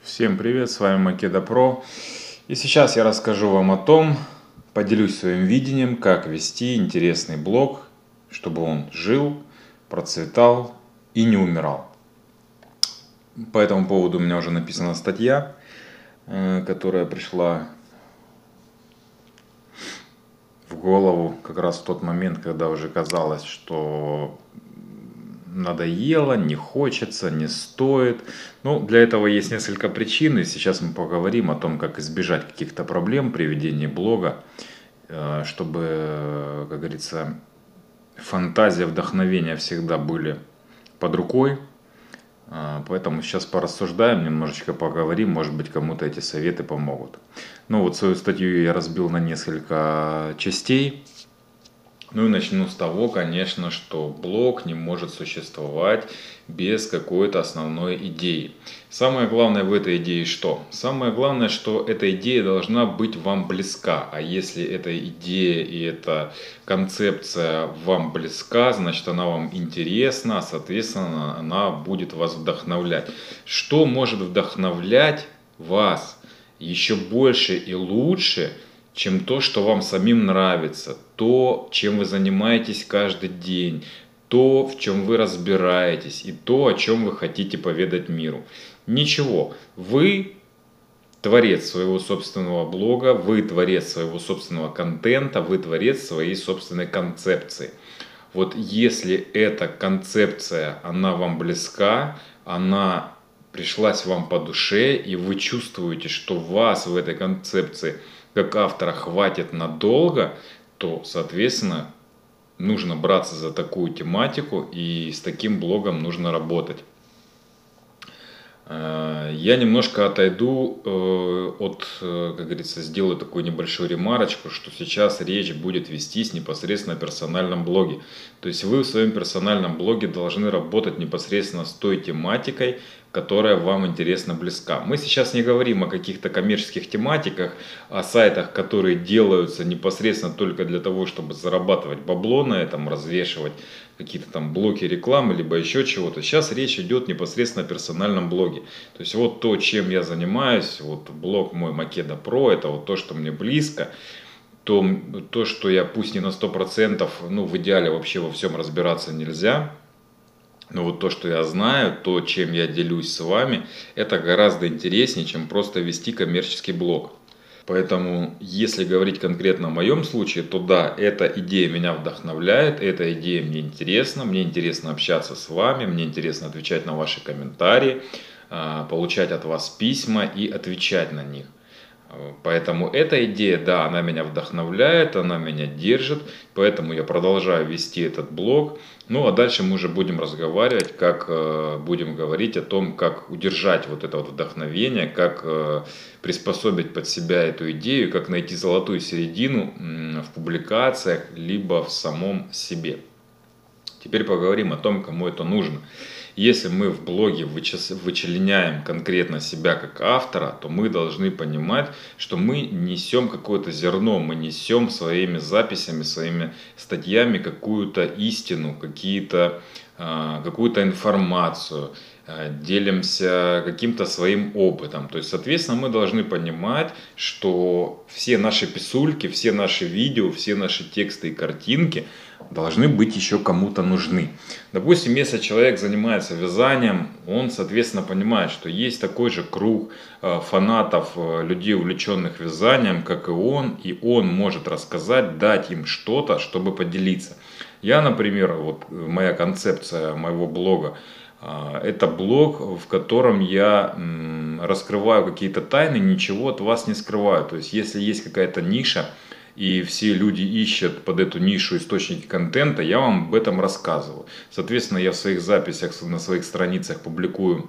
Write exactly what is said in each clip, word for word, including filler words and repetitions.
Всем привет, с вами Македа Про. И сейчас я расскажу вам о том, поделюсь своим видением, как вести интересный блог, чтобы он жил, процветал и не умирал. По этому поводу у меня уже написана статья, которая пришла в голову как раз в тот момент, когда уже казалось, что надоело, не хочется, не стоит. Ну, для этого есть несколько причин, и сейчас мы поговорим о том, как избежать каких-то проблем при ведении блога, чтобы, как говорится, фантазия, вдохновение всегда были под рукой. Поэтому сейчас порассуждаем, немножечко поговорим, может быть, кому-то эти советы помогут. Ну вот свою статью я разбил на несколько частей. Ну и начну с того, конечно, что блог не может существовать без какой-то основной идеи. Самое главное в этой идее что? Самое главное, что эта идея должна быть вам близка. А если эта идея и эта концепция вам близка, значит она вам интересна, а соответственно она будет вас вдохновлять. Что может вдохновлять вас еще больше и лучше, чем то, что вам самим нравится, то, чем вы занимаетесь каждый день, то, в чем вы разбираетесь и то, о чем вы хотите поведать миру. Ничего, вы творец своего собственного блога, вы творец своего собственного контента, вы творец своей собственной концепции. Вот если эта концепция, она вам близка, она пришлась вам по душе, и вы чувствуете, что вас в этой концепции как автора хватит надолго, то, соответственно, нужно браться за такую тематику, и с таким блогом нужно работать. Я немножко отойду от, как говорится, сделаю такую небольшую ремарочку, что сейчас речь будет вестись непосредственно о персональном блоге. То есть вы в своем персональном блоге должны работать непосредственно с той тематикой, которая вам интересна, близка. Мы сейчас не говорим о каких-то коммерческих тематиках, о сайтах, которые делаются непосредственно только для того, чтобы зарабатывать бабло на этом, развешивать какие-то там блоки рекламы, либо еще чего-то. Сейчас речь идет непосредственно о персональном блоге. То есть вот то, чем я занимаюсь, вот блог мой Македа Про, это вот то, что мне близко. То, то, что я пусть не на сто процентов, ну в идеале вообще во всем разбираться нельзя. Но вот то, что я знаю, то, чем я делюсь с вами, это гораздо интереснее, чем просто вести коммерческий блог. Поэтому, если говорить конкретно о моем случае, то да, эта идея меня вдохновляет, эта идея мне интересна, мне интересно общаться с вами, мне интересно отвечать на ваши комментарии, получать от вас письма и отвечать на них. Поэтому эта идея, да, она меня вдохновляет, она меня держит, поэтому я продолжаю вести этот блог. Ну а дальше мы уже будем разговаривать, как будем говорить о том, как удержать вот это вот вдохновение, как приспособить под себя эту идею, как найти золотую середину в публикациях, либо в самом себе. Теперь поговорим о том, кому это нужно. Если мы в блоге вычленяем конкретно себя как автора, то мы должны понимать, что мы несем какое-то зерно, мы несем своими записями, своими статьями какую-то истину, какие-то, какую-то информацию, делимся каким-то своим опытом. То есть, соответственно, мы должны понимать, что все наши писульки, все наши видео, все наши тексты и картинки должны быть еще кому-то нужны. Допустим, если человек занимается вязанием, он, соответственно, понимает, что есть такой же круг фанатов, людей, увлеченных вязанием, как и он, и он может рассказать, дать им что-то, чтобы поделиться. Я, например, вот моя концепция моего блога, это блог, в котором я раскрываю какие-то тайны, ничего от вас не скрываю. То есть, если есть какая-то ниша, и все люди ищут под эту нишу источники контента, я вам об этом рассказываю. Соответственно, я в своих записях, на своих страницах публикую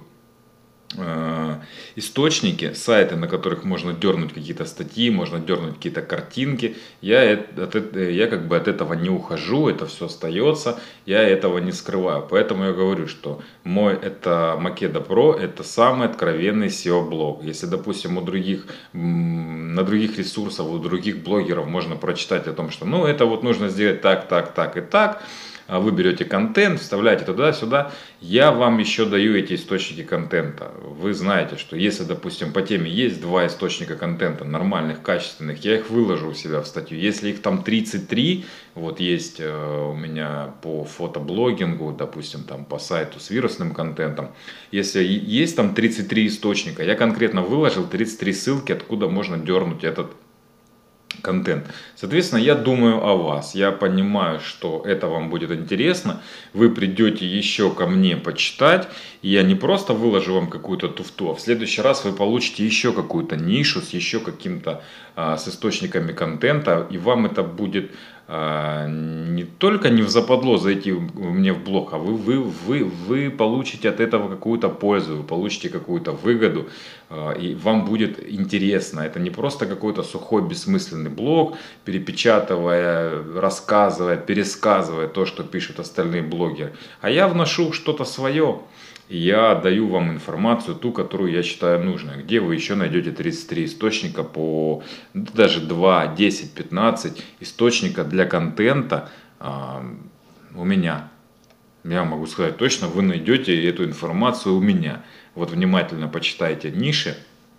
э, источники, сайты, на которых можно дернуть какие-то статьи, можно дернуть какие-то картинки. Я, от, я как бы от этого не ухожу, это все остается, я этого не скрываю. Поэтому я говорю, что мой это Македа Про, это самый откровенный сео-блог. Если, допустим, у других, на других ресурсах, у других блогеров можно прочитать о том, что ну это вот нужно сделать так, так, так и так, а вы берете контент, вставляете туда-сюда, я вам еще даю эти источники контента. Вы знаете, что если, допустим, по теме есть два источника контента, нормальных, качественных, я их выложу у себя в статью. Если их там тридцать три, вот есть э, у меня по фотоблогингу, допустим, там по сайту с вирусным контентом, если есть там тридцать три источника, я конкретно выложил тридцать три ссылки, откуда можно дернуть этот контент. Соответственно, я думаю о вас. Я понимаю, что это вам будет интересно. Вы придете еще ко мне почитать. И я не просто выложу вам какую-то туфту, а в следующий раз вы получите еще какую-то нишу с еще каким-то а, с источниками контента. И вам это будет а, не только не в западло зайти мне в блог, а вы, вы, вы, вы получите от этого какую-то пользу, вы получите какую-то выгоду. А, и вам будет интересно. Это не просто какой-то сухой бессмысленный блог, перепечатывая, рассказывая, пересказывая то, что пишут остальные блогеры. А я вношу что-то свое. И я даю вам информацию, ту, которую я считаю нужной. Где вы еще найдете тридцать три источника по даже два, десять, пятнадцать источника для контента а, у меня. Я могу сказать точно, вы найдете эту информацию у меня. Вот внимательно почитайте ниши.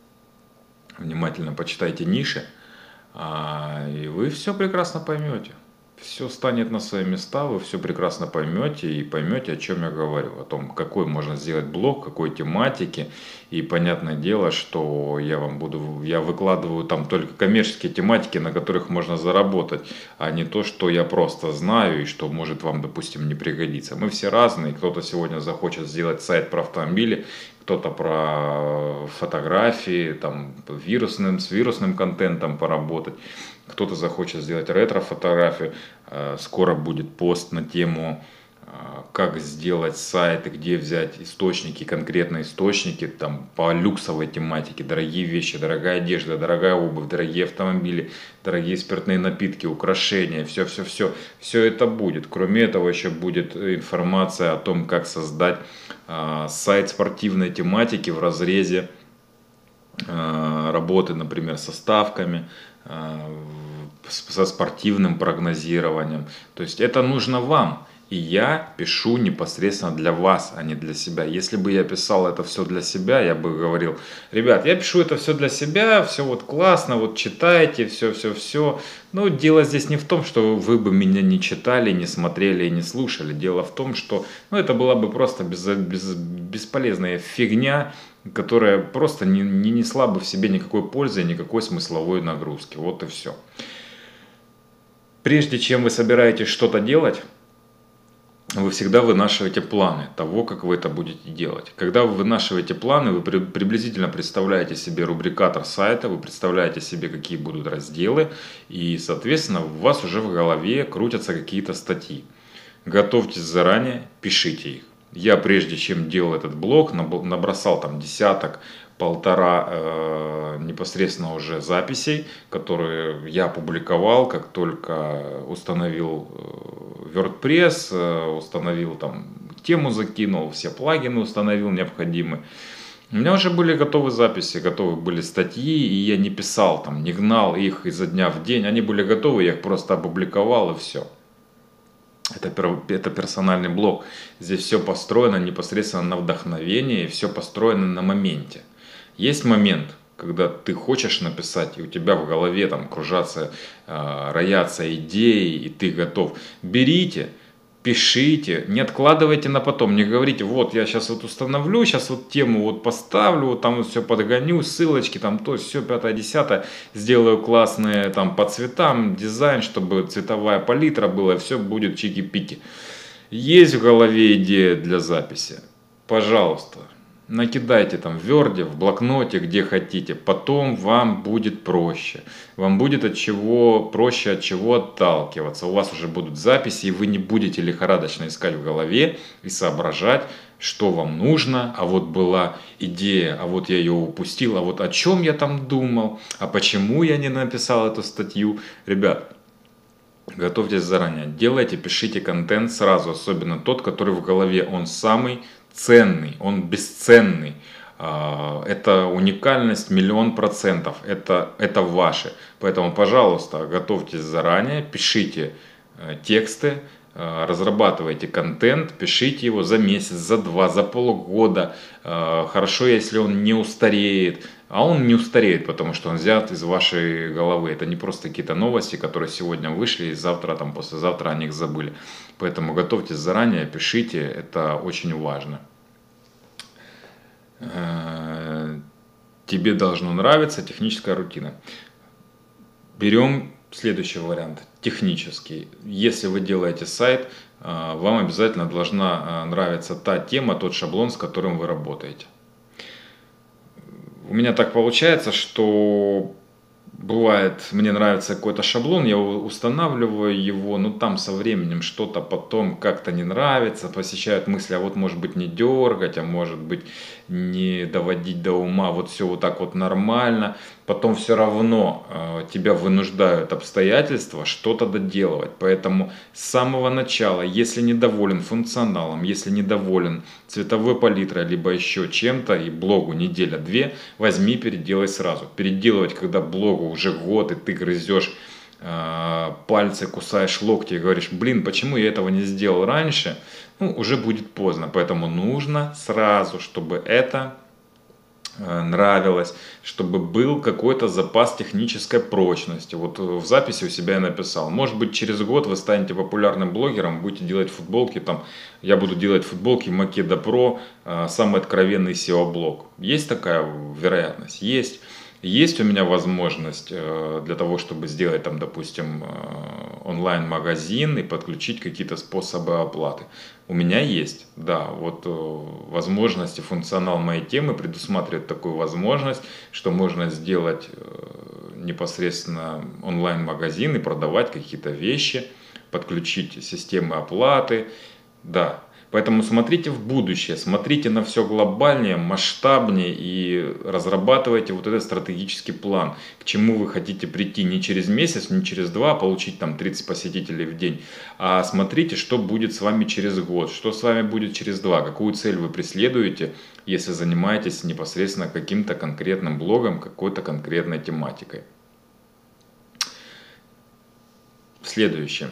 Внимательно почитайте ниши. А, и вы все прекрасно поймете. Все станет на свои места, вы все прекрасно поймете и поймете, о чем я говорю. О том, какой можно сделать блог, какой тематики. И понятное дело, что я вам буду, я выкладываю там только коммерческие тематики, на которых можно заработать, а не то, что я просто знаю и что может вам, допустим, не пригодиться. Мы все разные. Кто-то сегодня захочет сделать сайт про автомобили, кто-то про фотографии, там, вирусным, с вирусным контентом поработать. Кто-то захочет сделать ретро-фотографию. Скоро будет пост на тему, как сделать сайт, где взять источники, конкретные источники там, по люксовой тематике. Дорогие вещи, дорогая одежда, дорогая обувь, дорогие автомобили, дорогие спиртные напитки, украшения. Все-все-все. Все это будет. Кроме этого еще будет информация о том, как создать сайт спортивной тематики в разрезе работы, например, со ставками, со спортивным прогнозированием. То есть это нужно вам. И я пишу непосредственно для вас, а не для себя. Если бы я писал это все для себя, я бы говорил: ребят, я пишу это все для себя, все вот классно, вот читайте, все-все-все. Но дело здесь не в том, что вы бы меня не читали, не смотрели и не слушали. Дело в том, что ну, это была бы просто без, без, бесполезная фигня, которая просто не, не несла бы в себе никакой пользы и никакой смысловой нагрузки. Вот и все. Прежде чем вы собираетесь что-то делать, вы всегда вынашиваете планы того, как вы это будете делать. Когда вы вынашиваете планы, вы при, приблизительно представляете себе рубрикатор сайта, вы представляете себе, какие будут разделы, и, соответственно, у вас уже в голове крутятся какие-то статьи. Готовьтесь заранее, пишите их. Я, прежде чем делал этот блог, набросал там десяток, полтора э, непосредственно уже записей, которые я опубликовал, как только установил WordPress, э, установил там тему, закинул, все плагины установил необходимые. У меня уже были готовы записи, готовы были статьи, и я не писал там, не гнал их изо дня в день, они были готовы, я их просто опубликовал и все. Это, это персональный блог. Здесь все построено непосредственно на вдохновении, все построено на моменте. Есть момент, когда ты хочешь написать, и у тебя в голове там кружатся, э, роятся идеи, и ты готов. Берите, пишите, не откладывайте на потом, не говорите: вот я сейчас вот установлю, сейчас вот тему вот поставлю, вот там вот все подгоню, ссылочки, там то, все, пятое, десятое, сделаю классные там по цветам, дизайн, чтобы цветовая палитра была, и все будет чики-пики. Есть в голове идея для записи? Пожалуйста, накидайте там в Word, в блокноте, где хотите. Потом вам будет проще. Вам будет от чего проще, от чего отталкиваться. У вас уже будут записи, и вы не будете лихорадочно искать в голове и соображать, что вам нужно. А вот была идея, а вот я ее упустил, а вот о чем я там думал, а почему я не написал эту статью. Ребят, готовьтесь заранее. Делайте, пишите контент сразу, особенно тот, который в голове. Он самый ценный, он бесценный. Это уникальность миллион процентов. Это, это ваше. Поэтому, пожалуйста, готовьтесь заранее, пишите тексты, разрабатывайте контент, пишите его за месяц, за два, за полгода. Хорошо, если он не устареет. А он не устареет, потому что он взят из вашей головы. Это не просто какие-то новости, которые сегодня вышли, и завтра, там, послезавтра о них забыли. Поэтому готовьтесь заранее, пишите, это очень важно. Тебе должно нравиться техническая рутина. Берем следующий вариант, технический. Если вы делаете сайт, вам обязательно должна нравиться та тема, тот шаблон, с которым вы работаете. У меня так получается, что бывает, мне нравится какой-то шаблон, я устанавливаю его, но там со временем что-то потом как-то не нравится, посещают мысли, а вот может быть не дергать, а может быть не доводить до ума, вот все вот так вот нормально. Потом все равно э, тебя вынуждают обстоятельства что-то доделывать. Поэтому с самого начала, если недоволен функционалом, если недоволен цветовой палитрой, либо еще чем-то, и блогу неделя-две, возьми, переделай сразу. Переделывать, когда блогу уже год, и ты грызешь э, пальцы, кусаешь локти и говоришь, блин, почему я этого не сделал раньше, ну, уже будет поздно. Поэтому нужно сразу, чтобы это нравилось, чтобы был какой-то запас технической прочности. Вот в записи у себя я написал, может быть через год вы станете популярным блогером, будете делать футболки, там, я буду делать футболки Makeda Pro, самый откровенный сео-блог. Есть такая вероятность? Есть. Есть у меня возможность для того, чтобы сделать там, допустим, онлайн-магазин и подключить какие-то способы оплаты. У меня есть, да, вот возможности, функционал моей темы предусматривает такую возможность, что можно сделать непосредственно онлайн-магазин и продавать какие-то вещи, подключить системы оплаты, да. Поэтому смотрите в будущее, смотрите на все глобальнее, масштабнее и разрабатывайте вот этот стратегический план, к чему вы хотите прийти не через месяц, не через два, получить там тридцать посетителей в день, а смотрите, что будет с вами через год, что с вами будет через два, какую цель вы преследуете, если занимаетесь непосредственно каким-то конкретным блогом, какой-то конкретной тематикой. Следующее.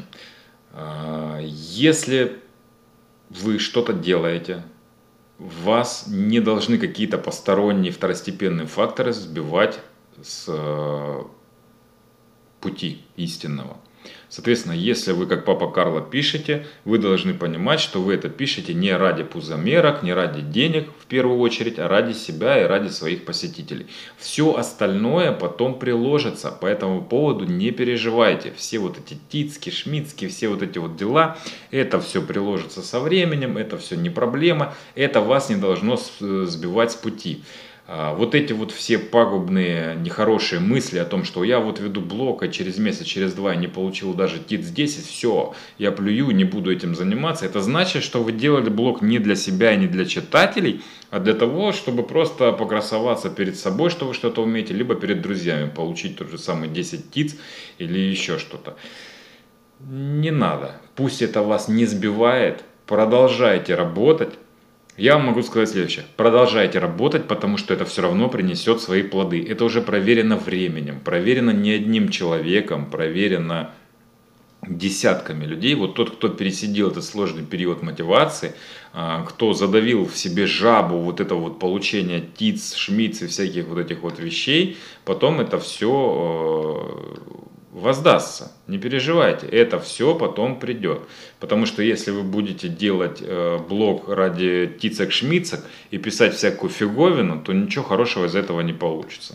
Если вы что-то делаете, вас не должны какие-то посторонние второстепенные факторы сбивать с пути истинного. Соответственно, если вы, как папа Карло, пишете, вы должны понимать, что вы это пишете не ради пузомерок, не ради денег в первую очередь, а ради себя и ради своих посетителей. Все остальное потом приложится, по этому поводу не переживайте. Все вот эти тицки, шмицки, все вот эти вот дела, это все приложится со временем, это все не проблема, это вас не должно сбивать с пути. Вот эти вот все пагубные, нехорошие мысли о том, что я вот веду блог, а через месяц, через два я не получил даже тиц десять, все, я плюю, не буду этим заниматься. Это значит, что вы делали блог не для себя и не для читателей, а для того, чтобы просто покрасоваться перед собой, что вы что-то умеете, либо перед друзьями, получить тот же самый десять тиц или еще что-то. Не надо, пусть это вас не сбивает, продолжайте работать. Я вам могу сказать следующее. Продолжайте работать, потому что это все равно принесет свои плоды. Это уже проверено временем, проверено не одним человеком, проверено десятками людей. Вот тот, кто пересидел этот сложный период мотивации, кто задавил в себе жабу вот этого вот получения тиц, шмиц и всяких вот этих вот вещей, потом это все воздастся. Не переживайте, это все потом придет. Потому что если вы будете делать блог ради тицек-шмицек и писать всякую фиговину, то ничего хорошего из этого не получится.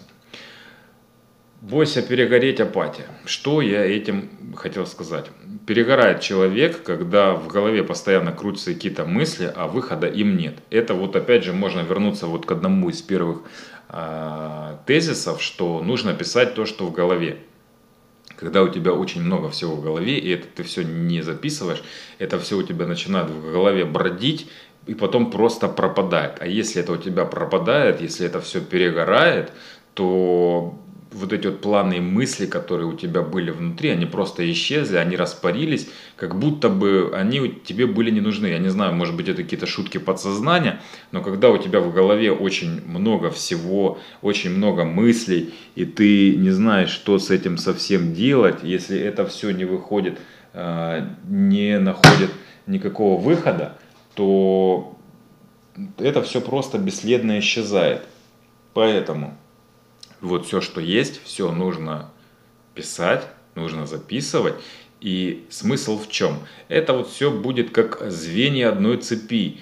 Бойся перегореть, апатия. Что я этим хотел сказать? Перегорает человек, когда в голове постоянно крутятся какие-то мысли, а выхода им нет. Это вот опять же можно вернуться вот к одному из первых э, тезисов, что нужно писать то, что в голове. Когда у тебя очень много всего в голове, и это ты все не записываешь, это все у тебя начинает в голове бродить, и потом просто пропадает. А если это у тебя пропадает, если это все перегорает, то вот эти вот планы и мысли, которые у тебя были внутри, они просто исчезли, они распарились, как будто бы они тебе были не нужны. Я не знаю, может быть, это какие-то шутки подсознания, но когда у тебя в голове очень много всего, очень много мыслей, и ты не знаешь, что с этим совсем делать, если это все не выходит не находит никакого выхода, то это все просто бесследно исчезает. Поэтому вот все, что есть, все нужно писать, нужно записывать. И смысл в чем? Это вот все будет как звенья одной цепи.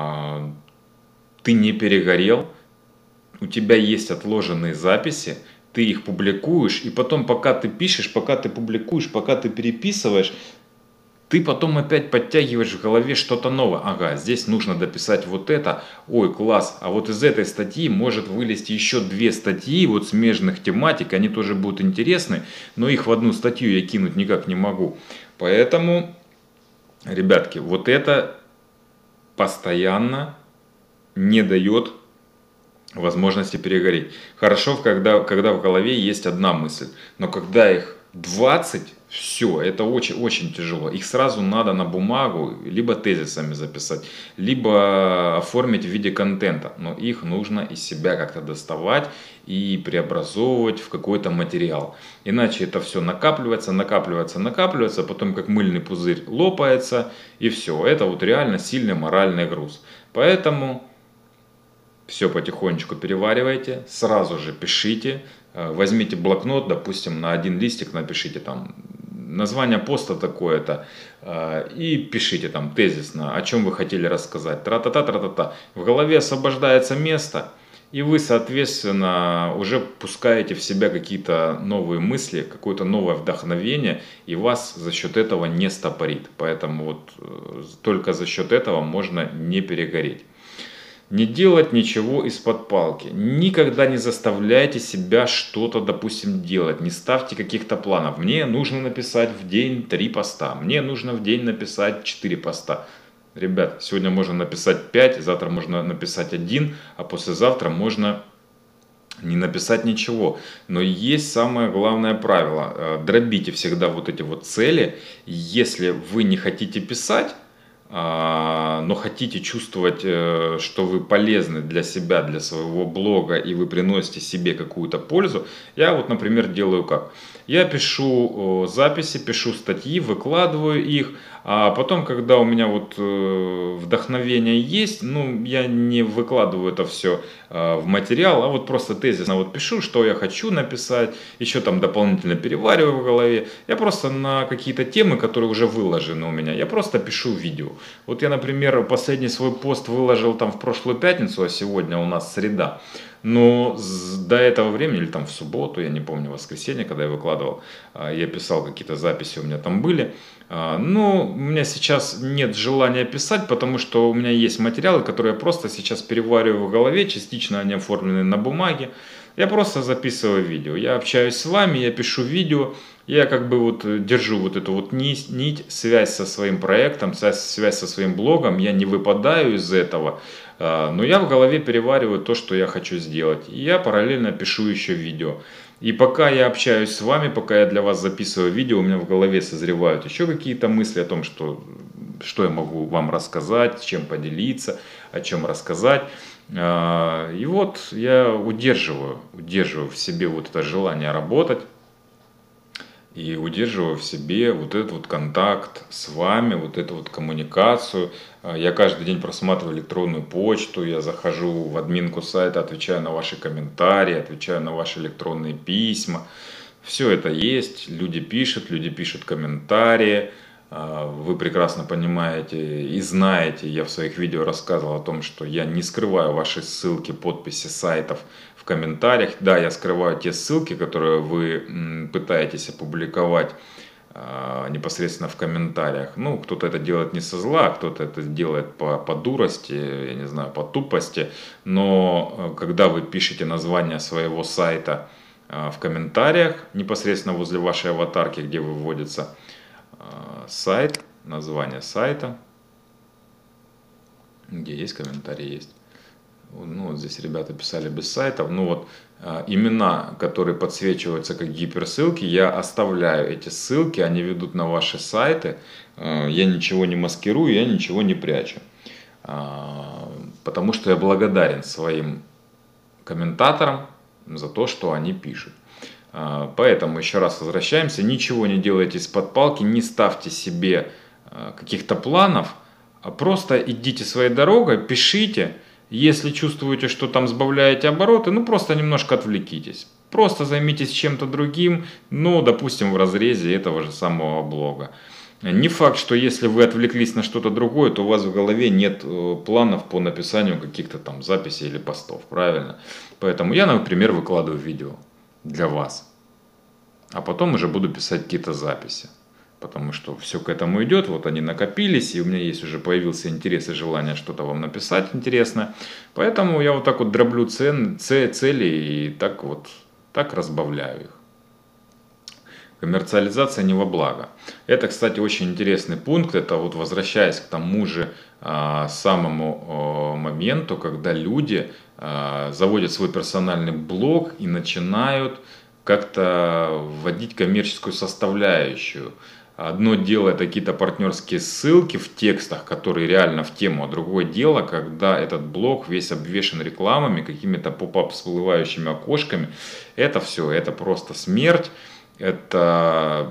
Ты не перегорел, у тебя есть отложенные записи, ты их публикуешь, и потом, пока ты пишешь, пока ты публикуешь, пока ты переписываешь, ты потом опять подтягиваешь в голове что-то новое. Ага, здесь нужно дописать вот это. Ой, класс. А вот из этой статьи может вылезти еще две статьи вот смежных тематик. Они тоже будут интересны, но их в одну статью я кинуть никак не могу. Поэтому, ребятки, вот это постоянно не дает возможности перегореть. Хорошо, когда, когда в голове есть одна мысль, но когда их двадцать, все, это очень-очень тяжело. Их сразу надо на бумагу либо тезисами записать, либо оформить в виде контента. Но их нужно из себя как-то доставать и преобразовывать в какой-то материал. Иначе это все накапливается, накапливается, накапливается, потом как мыльный пузырь лопается, и все. Это вот реально сильный моральный груз. Поэтому все потихонечку переваривайте, сразу же пишите, возьмите блокнот, допустим, на один листик напишите там название поста такое-то и пишите там тезисно, о чем вы хотели рассказать, тра-та-та, тра-та-та. В голове освобождается место, и вы, соответственно, уже пускаете в себя какие-то новые мысли, какое-то новое вдохновение, и вас за счет этого не стопорит. Поэтому вот только за счет этого можно не перегореть. Не делать ничего из-под палки. Никогда не заставляйте себя что-то, допустим, делать. Не ставьте каких-то планов. Мне нужно написать в день три поста. Мне нужно в день написать четыре поста. Ребят, сегодня можно написать пять, завтра можно написать один, а послезавтра можно не написать ничего. Но есть самое главное правило. Дробите всегда вот эти вот цели. Если вы не хотите писать, но хотите чувствовать, что вы полезны для себя, для своего блога, и вы приносите себе какую-то пользу, я вот, например, делаю как? Я пишу записи, пишу статьи, выкладываю их, а потом, когда у меня вот вдохновение есть, ну, я не выкладываю это все в материал, а вот просто тезисно вот пишу, что я хочу написать, еще там дополнительно перевариваю в голове. Я просто на какие-то темы, которые уже выложены у меня, я просто пишу видео. Вот я, например, последний свой пост выложил там в прошлую пятницу, а сегодня у нас среда. Но до этого времени, или там в субботу, я не помню, воскресенье, когда я выкладывал, я писал какие-то записи, у меня там были. Но у меня сейчас нет желания писать, потому что у меня есть материалы, которые я просто сейчас перевариваю в голове, частично они оформлены на бумаге. Я просто записываю видео, я общаюсь с вами, я пишу видео, я как бы вот держу вот эту вот нить, нить, связь со своим проектом, связь, связь со своим блогом, я не выпадаю из этого, но я в голове перевариваю то, что я хочу сделать, и я параллельно пишу еще видео. И пока я общаюсь с вами, пока я для вас записываю видео, у меня в голове созревают еще какие-то мысли о том, что, что я могу вам рассказать, чем поделиться, о чем рассказать. И вот я удерживаю, удерживаю в себе вот это желание работать. И удерживаю в себе вот этот вот контакт с вами, вот эту вот коммуникацию. Я каждый день просматриваю электронную почту, я захожу в админку сайта, отвечаю на ваши комментарии, отвечаю на ваши электронные письма. Все это есть, люди пишут, люди пишут комментарии. Вы прекрасно понимаете и знаете, я в своих видео рассказывал о том, что я не скрываю ваши ссылки, подписи сайтов в комментариях. Да, я скрываю те ссылки, которые вы пытаетесь опубликовать непосредственно в комментариях. Ну, кто-то это делает не со зла, кто-то это делает по, по дурости, я не знаю, по тупости. Но когда вы пишете название своего сайта в комментариях, непосредственно возле вашей аватарки, где выводится сайт, название сайта, где есть комментарии, есть. Ну, вот здесь ребята писали без сайтов. Ну вот имена, которые подсвечиваются как гиперссылки, я оставляю эти ссылки, они ведут на ваши сайты. Я ничего не маскирую, я ничего не прячу. Потому что я благодарен своим комментаторам за то, что они пишут. Поэтому еще раз возвращаемся, ничего не делайте из-под палки, не ставьте себе каких-то планов, а просто идите своей дорогой, пишите. Если чувствуете, что там сбавляете обороты, ну просто немножко отвлекитесь. Просто займитесь чем-то другим, ну, допустим, в разрезе этого же самого блога. Не факт, что если вы отвлеклись на что-то другое, то у вас в голове нет планов по написанию каких-то там записей или постов, правильно? Поэтому я, например, выкладываю видео для вас, а потом уже буду писать какие-то записи. Потому что все к этому идет, вот они накопились, и у меня есть уже появился интерес и желание что-то вам написать интересное. Поэтому я вот так вот дроблю цен, цели и так вот так разбавляю их. Коммерциализация не во благо. Это, кстати, очень интересный пункт. Это вот возвращаясь к тому же а, самому а, моменту, когда люди а, заводят свой персональный блог и начинают как-то вводить коммерческую составляющую. Одно дело это какие-то партнерские ссылки в текстах, которые реально в тему, а другое дело, когда этот блог весь обвешен рекламами, какими-то поп-ап всплывающими окошками. Это все, это просто смерть, это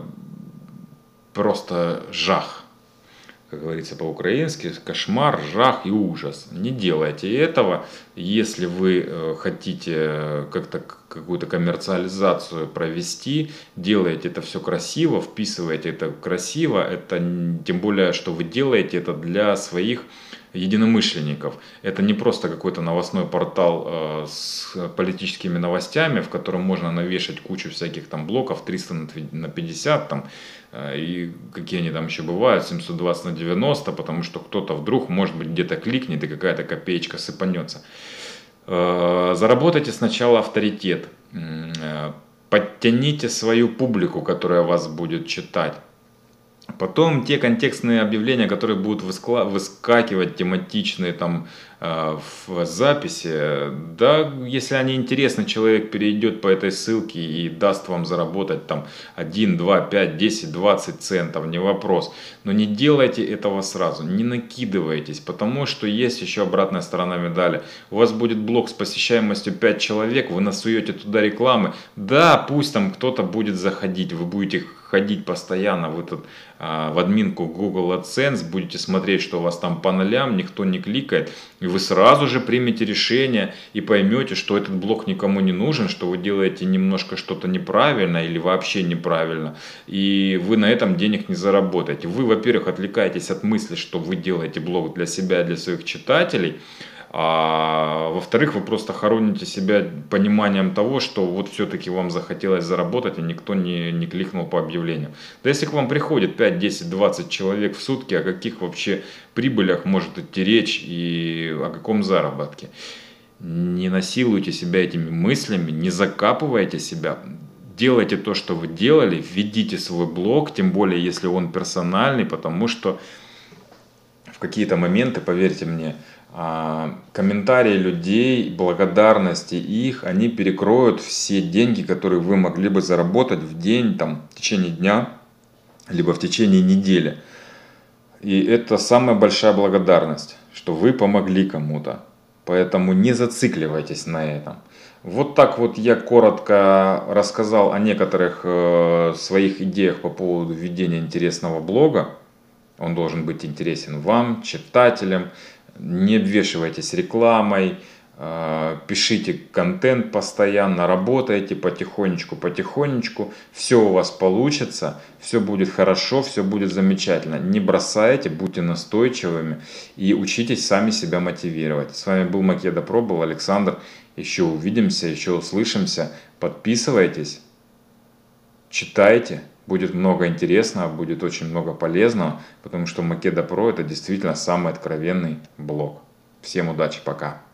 просто жах. Как говорится по-украински, кошмар, жах и ужас. Не делайте этого, если вы хотите как-то какую-то коммерциализацию провести, делаете это все красиво, вписываете это красиво, это тем более, что вы делаете это для своих единомышленников. Это не просто какой-то новостной портал э, с политическими новостями, в котором можно навешать кучу всяких там блоков триста на пятьдесят там, э, и какие они там еще бывают, семьсот двадцать на девяносто, потому что кто-то вдруг, может быть, где-то кликнет и какая-то копеечка сыпанется. Э, заработайте сначала авторитет, э, подтяните свою публику, которая вас будет читать. Потом те контекстные объявления, которые будут выскакивать тематичные там в записи, да, если они интересны, человек перейдет по этой ссылке и даст вам заработать там один, два, пять, десять, двадцать центов, не вопрос. Но не делайте этого сразу, не накидывайтесь, потому что есть еще обратная сторона медали. У вас будет блог с посещаемостью пять человек, вы насуете туда рекламы, да, пусть там кто-то будет заходить, вы будете ходить постоянно в, этот, в админку Google AdSense, будете смотреть, что у вас там по нолям, никто не кликает, и вы сразу же примете решение и поймете, что этот блог никому не нужен, что вы делаете немножко что-то неправильно или вообще неправильно, и вы на этом денег не заработаете. Вы, во-первых, отвлекаетесь от мысли, что вы делаете блог для себя и для своих читателей, а во-вторых, вы просто хороните себя пониманием того, что вот все-таки вам захотелось заработать, и никто не, не кликнул по объявлению. Да если к вам приходит пять, десять, двадцать человек в сутки, о каких вообще прибылях может идти речь и о каком заработке? Не насилуйте себя этими мыслями, не закапывайте себя. Делайте то, что вы делали, введите свой блог, тем более если он персональный, потому что в какие-то моменты, поверьте мне, комментарии людей, благодарности их, они перекроют все деньги, которые вы могли бы заработать в день, там, в течение дня, либо в течение недели. И это самая большая благодарность, что вы помогли кому-то. Поэтому не зацикливайтесь на этом. Вот так вот я коротко рассказал о некоторых э, своих идеях по поводу введения интересного блога. Он должен быть интересен вам, читателям. Не обвешивайтесь рекламой, пишите контент постоянно, работайте потихонечку, потихонечку. Все у вас получится, все будет хорошо, все будет замечательно. Не бросайте, будьте настойчивыми и учитесь сами себя мотивировать. С вами был Македа Про, был Александр. Еще увидимся, еще услышимся. Подписывайтесь, читайте. Будет много интересного, будет очень много полезного, потому что Македа Про это действительно самый откровенный блог. Всем удачи, пока!